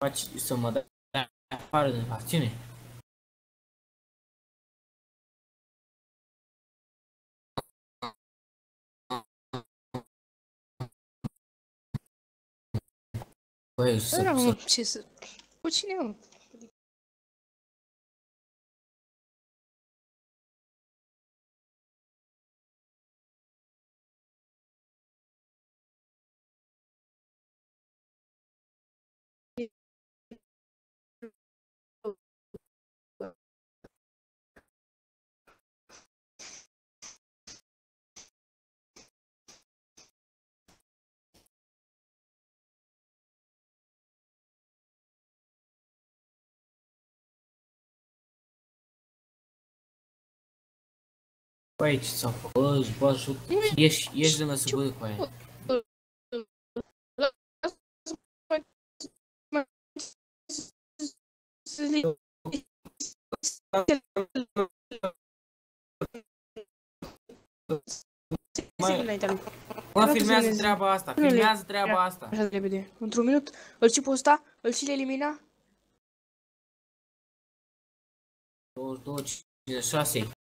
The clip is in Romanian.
faci să mă dai afară din facțiune? Băi, Ce să... Cu cine, mă? băi, ce s-a făcut? Bă, ajută. Ieși lângă să văd cu aia. Mă, filmează treaba asta, filmează treaba asta. Așa de repede. Într-un minut, îl și pe ăsta, îl și le elimina. 22, 56.